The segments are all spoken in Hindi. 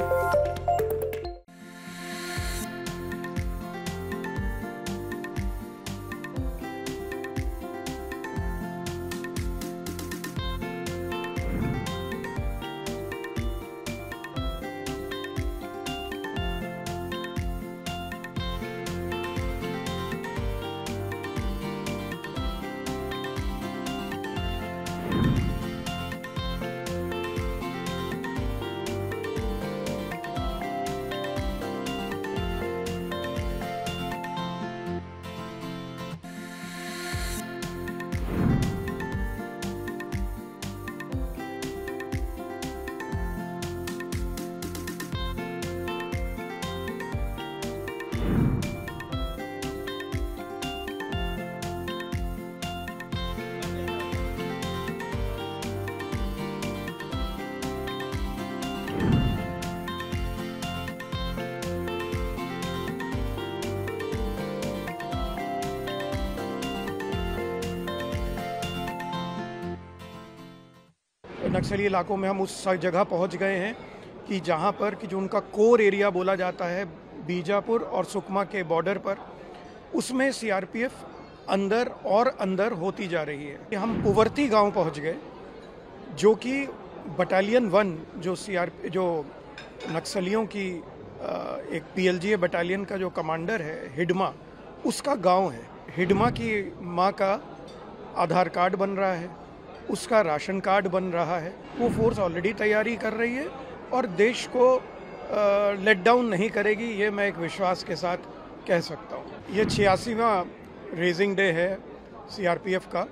नक्सली इलाकों में हम उस जगह पहुंच गए हैं कि जहां पर कि जो उनका कोर एरिया बोला जाता है बीजापुर और सुकमा के बॉर्डर पर, उसमें सीआरपीएफ अंदर और अंदर होती जा रही है। हम पुवर्ती गांव पहुंच गए, जो कि बटालियन 1 जो नक्सलियों की एक पीएलजीए बटालियन का जो कमांडर है हिडमा, उसका गांव है। हिडमा की माँ का आधार कार्ड बन रहा है, उसका राशन कार्ड बन रहा है। वो फोर्स ऑलरेडी तैयारी कर रही है और देश को लेट डाउन नहीं करेगी, ये मैं एक विश्वास के साथ कह सकता हूँ। ये 86वां रेजिंग डे है सीआरपीएफ का,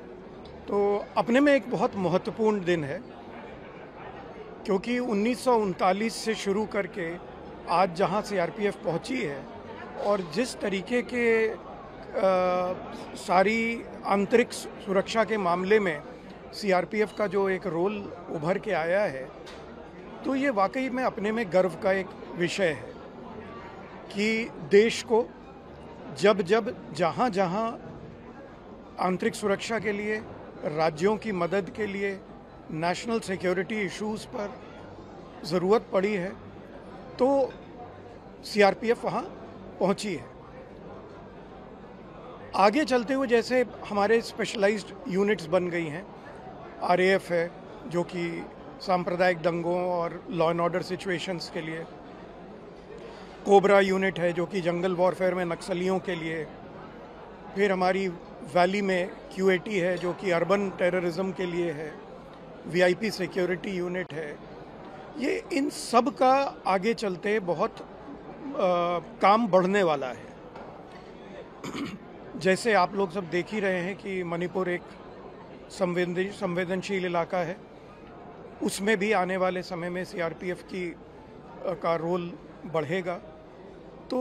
तो अपने में एक बहुत महत्वपूर्ण दिन है, क्योंकि 1939 से शुरू करके आज जहाँ सीआरपीएफ पहुँची है और जिस तरीके के सारी आंतरिक सुरक्षा के मामले में सीआरपीएफ का जो एक रोल उभर के आया है, तो ये वाकई में अपने में गर्व का एक विषय है कि देश को जब जहाँ जहाँ आंतरिक सुरक्षा के लिए, राज्यों की मदद के लिए, नेशनल सिक्योरिटी इश्यूज़ पर ज़रूरत पड़ी है, तो सीआरपीएफ वहाँ पहुँची है। आगे चलते हुए जैसे हमारे स्पेशलाइज्ड यूनिट्स बन गई हैं, आरएएफ है जो कि सांप्रदायिक दंगों और लॉ एंड ऑर्डर सिचुएशंस के लिए, कोबरा यूनिट है जो कि जंगल वॉरफेयर में नक्सलियों के लिए, फिर हमारी वैली में क्यूएटी है जो कि अर्बन टेररिज्म के लिए है, वीआईपी सिक्योरिटी यूनिट है। ये इन सब का आगे चलते बहुत काम बढ़ने वाला है। जैसे आप लोग सब देख ही रहे हैं कि मणिपुर एक संवेदनशील इलाका है, उसमें भी आने वाले समय में सीआरपीएफ का रोल बढ़ेगा। तो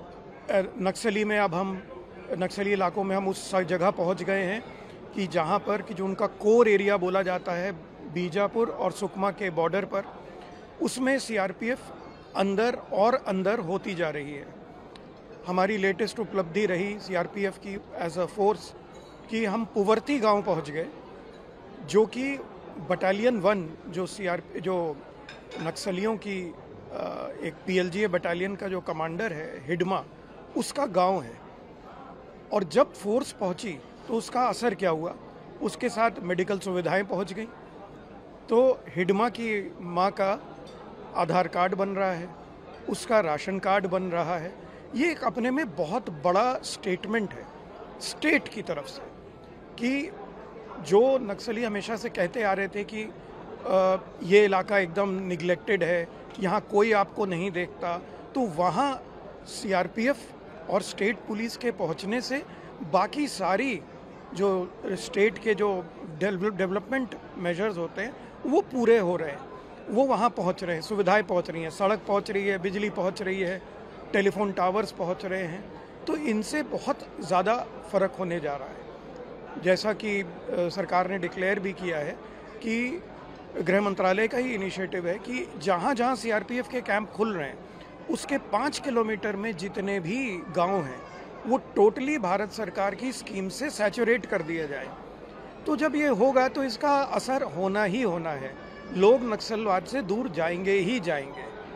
नक्सली इलाकों में हम उस जगह पहुंच गए हैं कि जहां पर कि जो उनका कोर एरिया बोला जाता है बीजापुर और सुकमा के बॉर्डर पर, उसमें सीआरपीएफ अंदर और अंदर होती जा रही है। हमारी लेटेस्ट उपलब्धि रही सीआरपीएफ की एज अ फोर्स कि हम पुवर्ती गांव पहुंच गए, जो कि बटालियन 1 जो नक्सलियों की एक पीएलजीए बटालियन का जो कमांडर है हिडमा, उसका गांव है। और जब फोर्स पहुंची तो उसका असर क्या हुआ, उसके साथ मेडिकल सुविधाएं पहुंच गई। तो हिडमा की माँ का आधार कार्ड बन रहा है, उसका राशन कार्ड बन रहा है। ये एक अपने में बहुत बड़ा स्टेटमेंट है स्टेट की तरफ से, कि जो नक्सली हमेशा से कहते आ रहे थे कि ये इलाका एकदम निगलेक्टेड है, यहाँ कोई आपको नहीं देखता, तो वहाँ सीआरपीएफ और स्टेट पुलिस के पहुँचने से बाकी सारी जो स्टेट के जो डेवलपमेंट मेजर्स होते हैं वो पूरे हो रहे हैं, वो वहाँ पहुँच रहे हैं, सुविधाएं पहुँच रही हैं, सड़क पहुँच रही है, बिजली पहुँच रही है, टेलीफोन टावर्स पहुँच रहे हैं। तो इनसे बहुत ज़्यादा फ़र्क होने जा रहा है। जैसा कि सरकार ने डिक्लेयर भी किया है कि गृह मंत्रालय का ही इनिशिएटिव है कि जहाँ जहाँ सीआरपीएफ के कैंप खुल रहे हैं उसके 5 किलोमीटर में जितने भी गांव हैं वो टोटली भारत सरकार की स्कीम से सैचुरेट कर दिया जाए। तो जब ये होगा तो इसका असर होना ही होना है, लोग नक्सलवाद से दूर जाएंगे ही जाएंगे।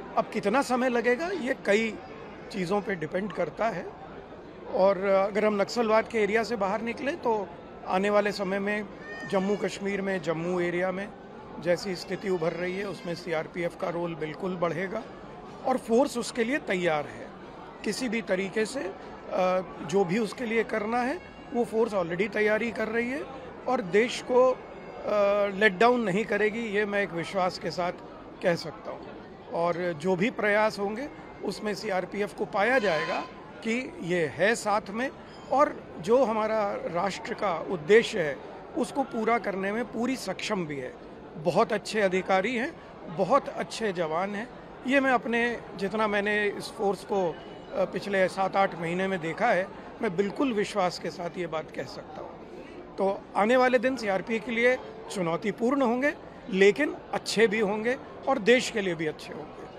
अब कितना समय लगेगा ये कई चीज़ों पे डिपेंड करता है। और अगर हम नक्सलवाद के एरिया से बाहर निकले तो आने वाले समय में जम्मू कश्मीर में, जम्मू एरिया में जैसी स्थिति उभर रही है उसमें सीआरपीएफ का रोल बिल्कुल बढ़ेगा और फोर्स उसके लिए तैयार है। किसी भी तरीके से जो भी उसके लिए करना है वो फोर्स ऑलरेडी तैयारी कर रही है और देश को लेट डाउन नहीं करेगी, ये मैं एक विश्वास के साथ कह सकता हूँ। और जो भी प्रयास होंगे उसमें सीआरपीएफ को पाया जाएगा कि ये है साथ में और जो हमारा राष्ट्र का उद्देश्य है उसको पूरा करने में पूरी सक्षम भी है। बहुत अच्छे अधिकारी हैं, बहुत अच्छे जवान हैं। ये मैं अपने जितना मैंने इस फोर्स को पिछले 7-8 महीने में देखा है, मैं बिल्कुल विश्वास के साथ ये बात कह सकता हूँ। तो आने वाले दिन सीआरपीएफ के लिए चुनौतीपूर्ण होंगे, लेकिन अच्छे भी होंगे और देश के लिए भी अच्छे होंगे।